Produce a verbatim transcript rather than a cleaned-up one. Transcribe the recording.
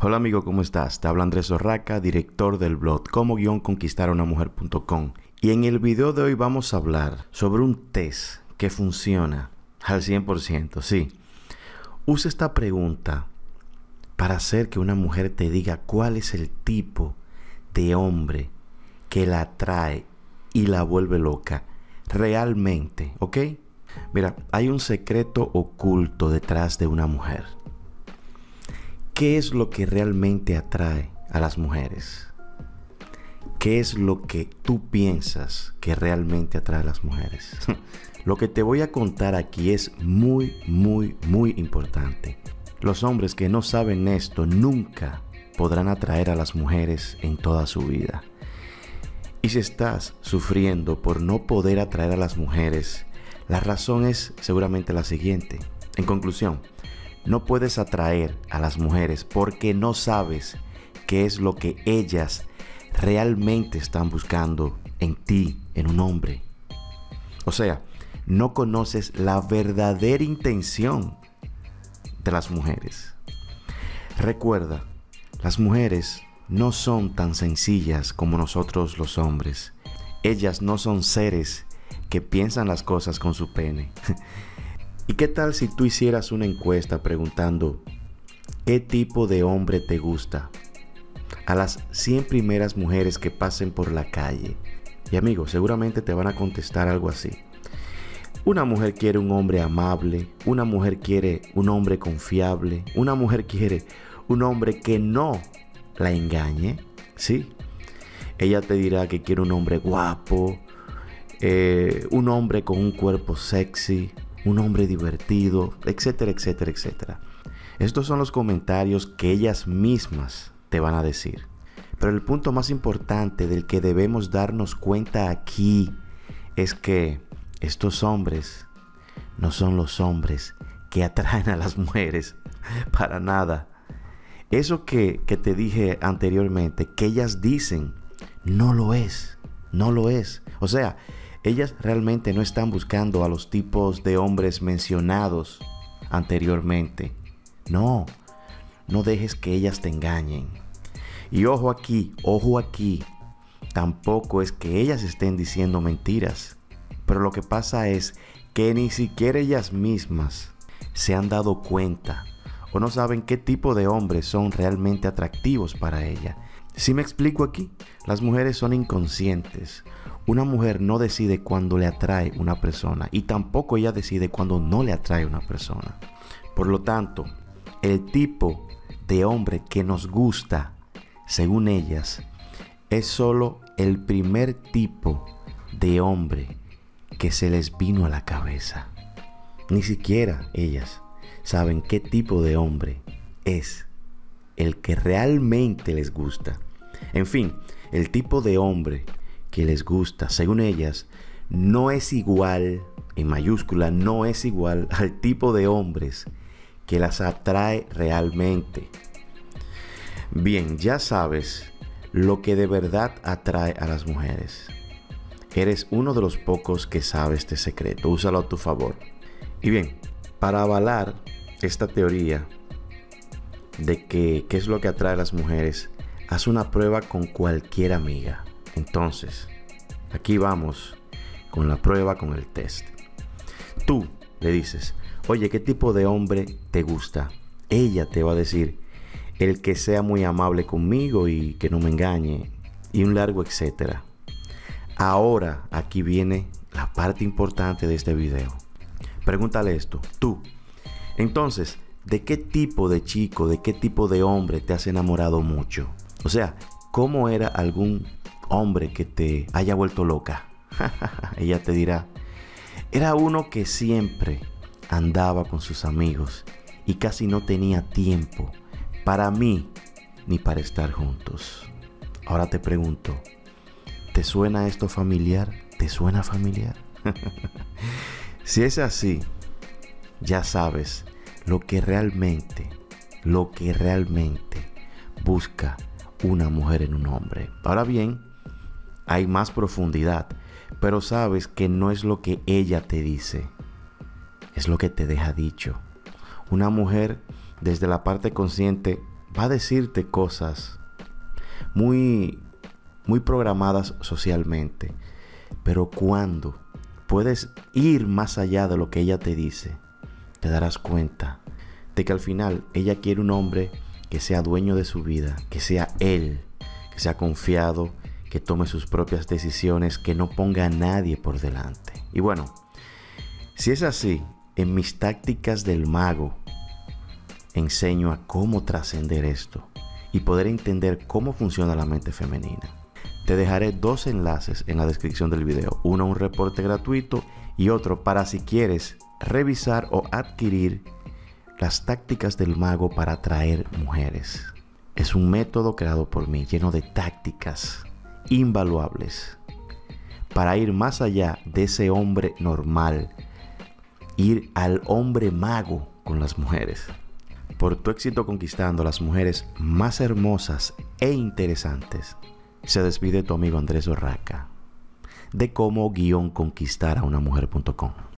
Hola amigo, ¿cómo estás? Te habla Andrés Orraca, director del blog como conquistar a una mujer punto com. Y en el video de hoy vamos a hablar sobre un test que funciona al cien por ciento. Sí, usa esta pregunta para hacer que una mujer te diga cuál es el tipo de hombre que la atrae y la vuelve loca realmente, ¿ok? Mira, hay un secreto oculto detrás de una mujer. ¿Qué es lo que realmente atrae a las mujeres? ¿Qué es lo que tú piensas que realmente atrae a las mujeres? Lo que te voy a contar aquí es muy, muy, muy importante. Los hombres que no saben esto nunca podrán atraer a las mujeres en toda su vida. Y si estás sufriendo por no poder atraer a las mujeres, la razón es seguramente la siguiente. En conclusión, no puedes atraer a las mujeres porque no sabes qué es lo que ellas realmente están buscando en ti, en un hombre. O sea, no conoces la verdadera intención de las mujeres. Recuerda, las mujeres no son tan sencillas como nosotros los hombres. Ellas no son seres que piensan las cosas con su pene. ¿Y qué tal si tú hicieras una encuesta preguntando qué tipo de hombre te gusta a las cien primeras mujeres que pasen por la calle? Y amigos, seguramente te van a contestar algo así. Una mujer quiere un hombre amable, una mujer quiere un hombre confiable, una mujer quiere un hombre que no la engañe, ¿sí? Ella te dirá que quiere un hombre guapo, eh, un hombre con un cuerpo sexy, un hombre divertido, etcétera, etcétera, etcétera. Estos son los comentarios que ellas mismas te van a decir. Pero el punto más importante del que debemos darnos cuenta aquí es que estos hombres no son los hombres que atraen a las mujeres para nada. Eso que, que te dije anteriormente, que ellas dicen, no lo es, no lo es. O sea, ellas realmente no están buscando a los tipos de hombres mencionados anteriormente. No, no dejes que ellas te engañen. Y ojo aquí, ojo aquí, tampoco es que ellas estén diciendo mentiras. Pero lo que pasa es que ni siquiera ellas mismas se han dado cuenta o no saben qué tipo de hombres son realmente atractivos para ella. Si me explico aquí, las mujeres son inconscientes. Una mujer no decide cuándo le atrae una persona y tampoco ella decide cuándo no le atrae una persona. Por lo tanto, el tipo de hombre que nos gusta, según ellas, es solo el primer tipo de hombre que se les vino a la cabeza. Ni siquiera ellas saben qué tipo de hombre es el que realmente les gusta. En fin, el tipo de hombre que les gusta, según ellas, no es igual, en mayúscula, no es igual al tipo de hombres que las atrae realmente. Bien, ya sabes lo que de verdad atrae a las mujeres. Eres uno de los pocos que sabe este secreto. Úsalo a tu favor. Y bien, para avalar esta teoría de que qué es lo que atrae a las mujeres, haz una prueba con cualquier amiga. Entonces, aquí vamos con la prueba, con el test. Tú le dices, oye, ¿qué tipo de hombre te gusta? Ella te va a decir, el que sea muy amable conmigo y que no me engañe, y un largo etcétera. Ahora, aquí viene la parte importante de este video. Pregúntale esto, tú. Entonces, ¿de qué tipo de chico, de qué tipo de hombre te has enamorado mucho? O sea, ¿cómo era algún hombre que te haya vuelto loca? Ella te dirá, era uno que siempre andaba con sus amigos y casi no tenía tiempo para mí ni para estar juntos. Ahora te pregunto, ¿te suena esto familiar? ¿Te suena familiar? Si es así, ya sabes lo que realmente, lo que realmente busca una mujer en un hombre. Ahora bien, hay más profundidad, pero sabes que no es lo que ella te dice, es lo que te deja dicho. Una mujer desde la parte consciente va a decirte cosas muy, muy programadas socialmente. Pero cuando puedes ir más allá de lo que ella te dice, te darás cuenta de que al final ella quiere un hombre que sea dueño de su vida, que sea él, que sea confiado, que tome sus propias decisiones, que no ponga a nadie por delante. Y bueno, si es así, en mis tácticas del mago enseño a cómo trascender esto y poder entender cómo funciona la mente femenina. Te dejaré dos enlaces en la descripción del video. Uno, un reporte gratuito, y otro para si quieres revisar o adquirir las tácticas del mago para atraer mujeres. Es un método creado por mí, lleno de tácticas invaluables para ir más allá de ese hombre normal, ir al hombre mago con las mujeres. Por tu éxito conquistando a las mujeres más hermosas e interesantes, se despide tu amigo Andrés Orraca de cómo guión conquistar a una mujer punto com.